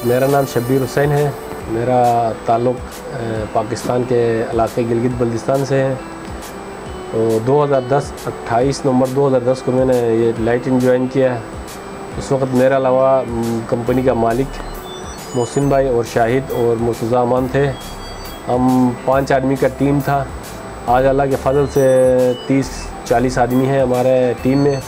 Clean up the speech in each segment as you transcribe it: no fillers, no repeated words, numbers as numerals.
मेरा नाम शब्बीर हुसैन है। मेरा ताल्लुक़ पाकिस्तान के इलाके गिलगित बल्तिस्तान से है। तो 28 नवंबर 2010 को मैंने ये लाइटिन ज्वाइन किया है। उस वक़्त मेरे अलावा कंपनी का मालिक मोहसिन भाई और शाहिद और मुर्तज़ा अमान थे। हम 5 आदमी का टीम था। आज अल्लाह के फजल से 30-40 आदमी हैं हमारे टीम में।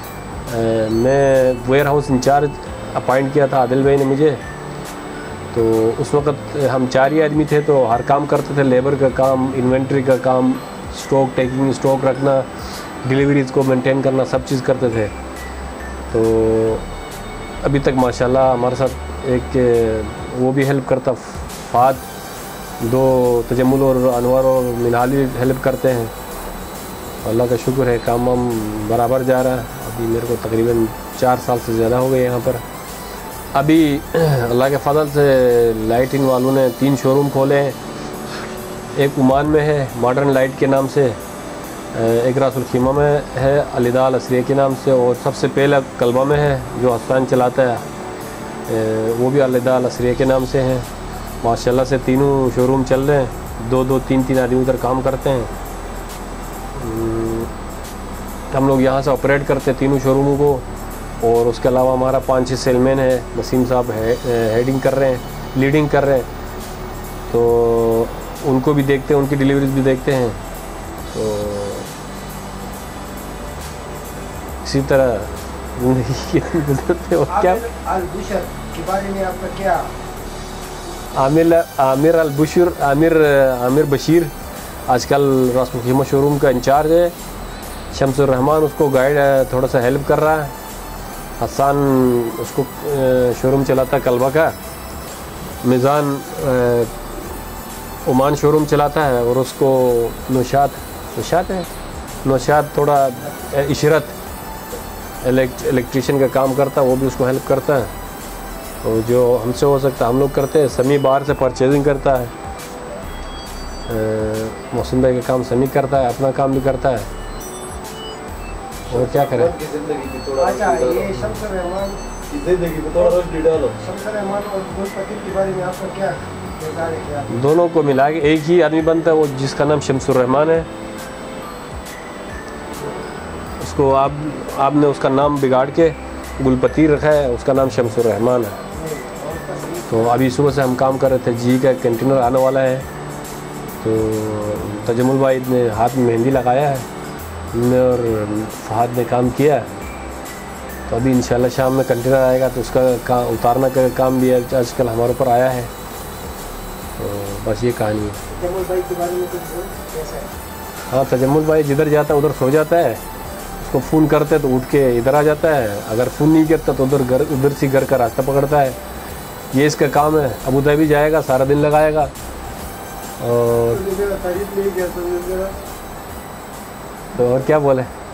मैं वेयर हाउस इंचार्ज अपॉइंट किया था आदिल भाई ने मुझे। तो उस वक़्त हम 4 ही आदमी थे, तो हर काम करते थे। लेबर का काम, इन्वेंट्री का काम, स्टॉक टेकिंग, स्टॉक रखना, डिलीवरीज़ को मेंटेन करना, सब चीज़ करते थे। तो अभी तक माशाल्लाह हमारे साथ एक वो भी हेल्प करता, फाद, 2 तजम्मुल और अनवर और मिनाल भी हेल्प करते हैं। अल्लाह का शुक्र है, काम हम बराबर जा रहा है। अभी मेरे को तकरीबन 4 साल से ज़्यादा हो गए यहाँ पर। अभी अल्लाह के फजल से लाइटिन वालों ने 3 शोरूम खोले हैं। एक ओमान में है मॉडर्न लाइट के नाम से, एक रासुल खीमा में है अलीदाल असरिया के नाम से, और सबसे पहले कलबा में है जो हस्तान चलाता है, वो भी अलीदाल असरिया के नाम से है। माशाल्लाह से तीनों शोरूम चल रहे हैं। 2-2, 3-3 आदमी उधर काम करते हैं। हम लोग यहाँ से ऑपरेट करते हैं तीनों शोरूमों को। और उसके अलावा हमारा 5-6 सेलमैन है। नसीम साहब हेडिंग कर रहे हैं, लीडिंग कर रहे हैं। तो उनको भी देखते हैं, उनकी डिलीवरीज भी देखते हैं। तो इसी तरह ज़िंदगी गुजरते हो। क्या अल-बुशर के बारे में आपका क्या? आमिर बशीर आजकल रासुल खीमा शोरूम का इंचार्ज है। शम्सुर रहमान उसको गाइड थोड़ा सा हेल्प कर रहा है। हसन उसको शोरूम चलाता है कलबा का। मिज़ान ओमान शोरूम चलाता है। और उसको नौशाद थोड़ा इशरत इलेक्ट्रिशियन का काम करता है, वो भी उसको हेल्प करता है। और जो हमसे हो सकता है हम लोग करते हैं। समी बाहर से परचेजिंग करता है। मोहसिन भाई का काम समी करता है, अपना काम भी करता है। और क्या करें। अच्छा, ये शम्सुर रहमान की ज़िंदगी में थोड़ा रोज़ डालो। शम्सुर रहमान और गुलपति के बारे में आपका क्या किरदार है? दोनों को मिला के एक ही आदमी बनता है, वो जिसका नाम शम्सुर रहमान है। उसको आपने उसका नाम बिगाड़ के गुलपति रखा है, उसका नाम शम्सुर रहमान है। तो अभी सुबह से हम काम कर रहे थे। जी का कंटेनर आने वाला है। तो तजम्मुल भाई ने हाथ में मेहंदी लगाया है और फहद ने काम किया। तो अभी इंशाल्लाह शाम में कंटेनर आएगा, तो उसका उतारना का काम भी आजकल हमारे ऊपर आया है। तो बस ये कहानी है। तजम्मुल भाई के बारे में कुछ कैसा है? हाँ, तजम्मुल भाई जिधर जाता है उधर सो जाता है। उसको फ़ोन करते तो उठ के इधर आ जाता है। अगर फ़ोन नहीं करता तो उधर से घर का रास्ता पकड़ता है। ये इसका काम है। अबू धाबी जाएगा, सारा दिन लगाएगा। और तो और क्या बोले।